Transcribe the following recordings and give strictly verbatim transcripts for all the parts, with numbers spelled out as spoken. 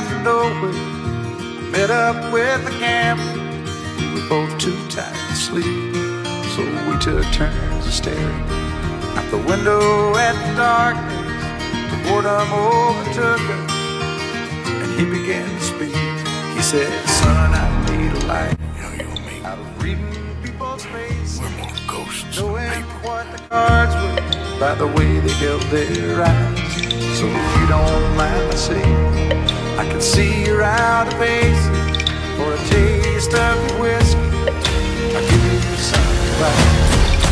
out the doorway, met up with the gambler. We were both too tired to sleep, so we took turns of staring out the window at the darkness. The boredom overtook us, and he began to speak. He said, son, I need a light. You know, you and me, Out of reading people's faces, we're more ghosts than knowing people. what the cards were by the way they held their eyes. So if you don't mind my saying, I can see you're out of faces for a taste of your whiskey. I'll give you some advice.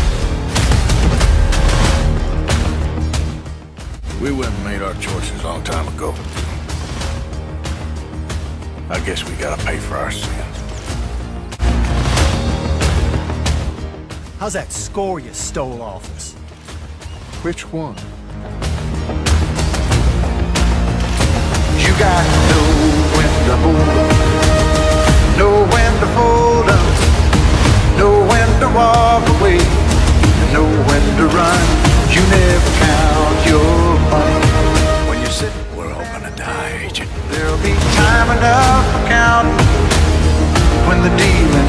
We went and made our choices a long time ago. I guess we gotta pay for our sins. How's that score you stole off us? Which one? You got to know when to hold up, know when to fold up, know when to walk away, and know when to run. You never count your money when you're sitting. We're all gonna die, Agent. There'll be time enough for counting when the deal